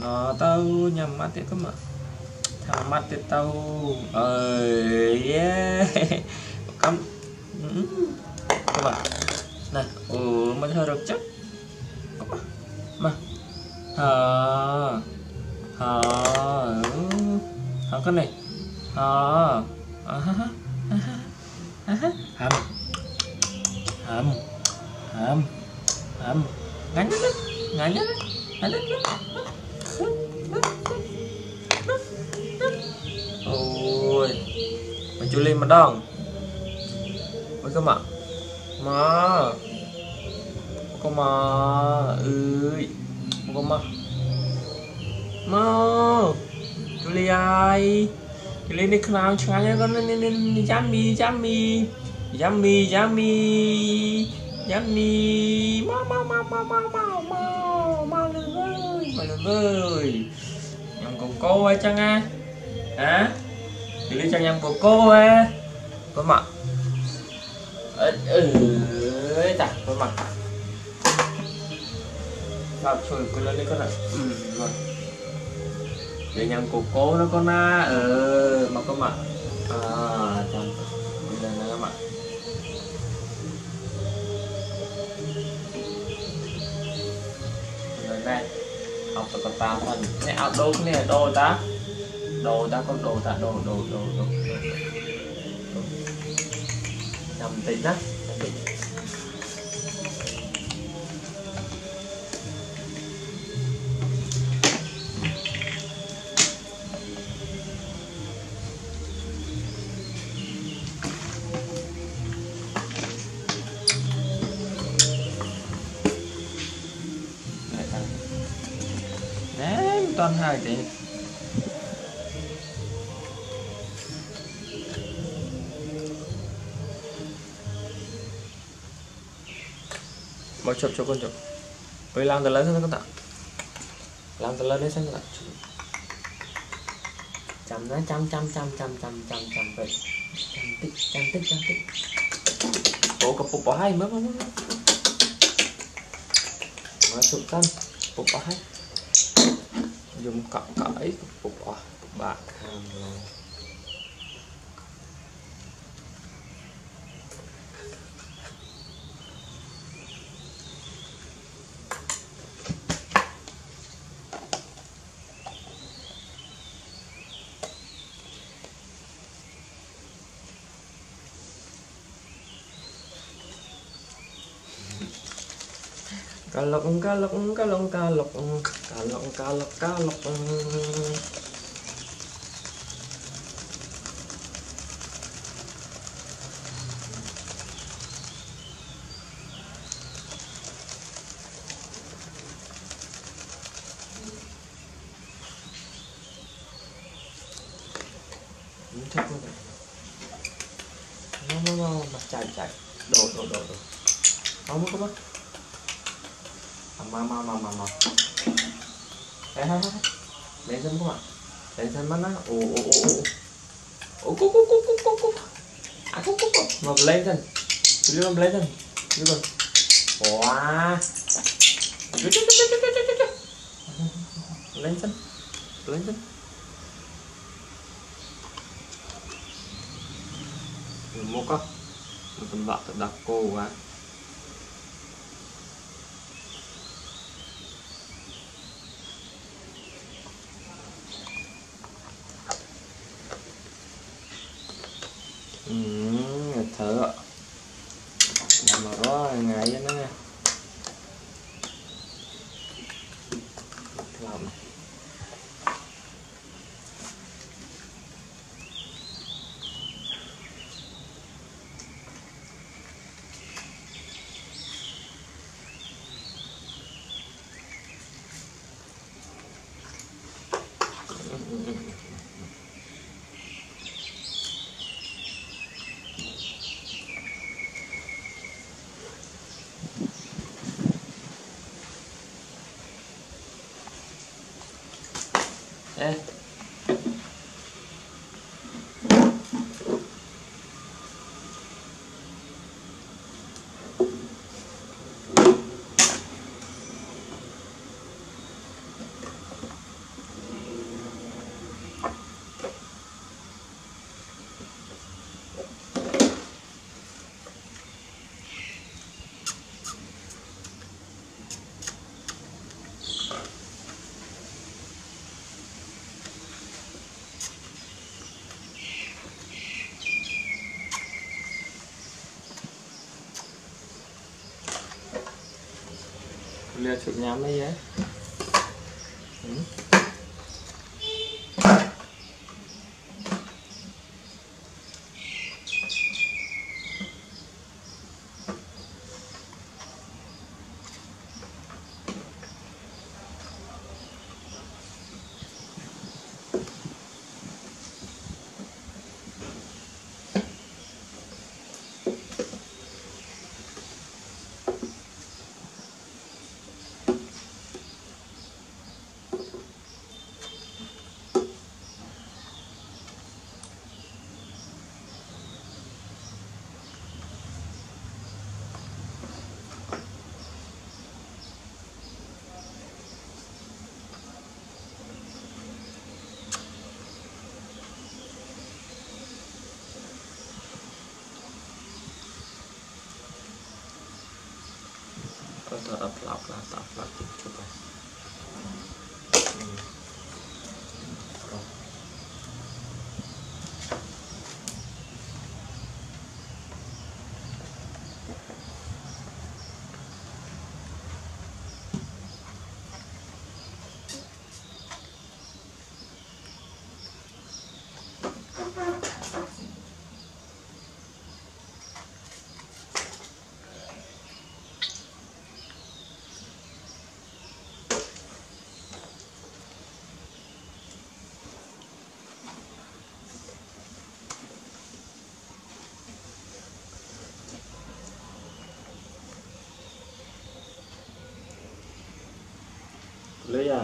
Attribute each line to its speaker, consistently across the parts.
Speaker 1: nó tao nhằm mắt thế cơ mà thằng mắt thế tao ơi yeah cắm các bạn này mà hơi được chắc mà hả cái này hầm ngắn ôi mà chú lên mà đong mấy các bạn mà con mà ơi con mà chú ai chú lên đi khang chán con nên yummy mau ơi nhầm cô ấy chăng à hả chú lên chăng nhầm cô ấy con mặt ta con mặt sao trời con lên đi con ạ rồi để nhầm cô nó con na mà con mặt chẳng đây là các bạn rồi đây học tập con ta phần này áo đồ cái này là đồ ta có đồ ta đồ nhầm tính á toàn hai thế mau chụp cho con chụp với làm từ lớn sang con tạo làm từ lớn đến sang con tạo chăm vậy chăm tích ổ cặp phục bỏ hai mới mà chụp thân phục bỏ hai dùng cọ cõi phục bạc cá lóc nó mặt chạy đồ không có mất mà đây lấy dân các bạn lấy dân mắt nó cúc mà lấy dân chứ không lấy dân chứ còn wow lấy dân mua có một tầm vợ thật đặc cô quá thở ạ làm mà đó ngày với nó nha làm ê ra chụp nhám ấy á. Tôi ập lọc thì chụp này. Lấy à?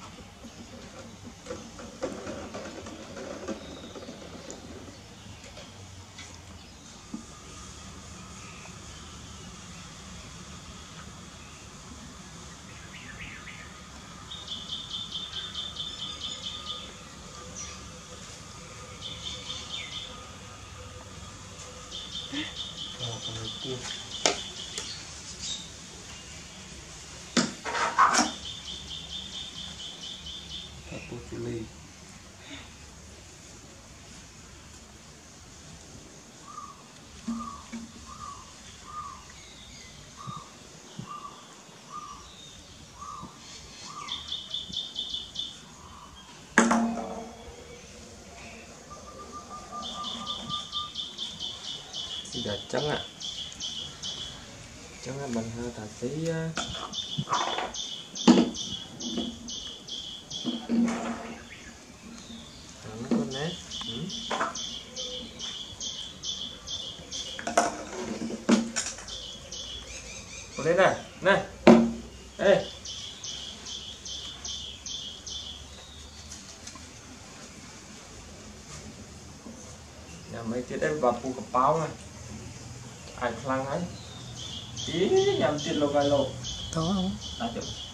Speaker 1: Chili. Giờ trắng ạ. Trắng bằng hơi tà tí con nét. Con đây này, này. Ê. Nhà mấy cái đấy vào phụ cặp báo này. Ai khăn ấy. Ý nhằm tiền lô gai lô.
Speaker 2: Có không?
Speaker 1: Đã chụp.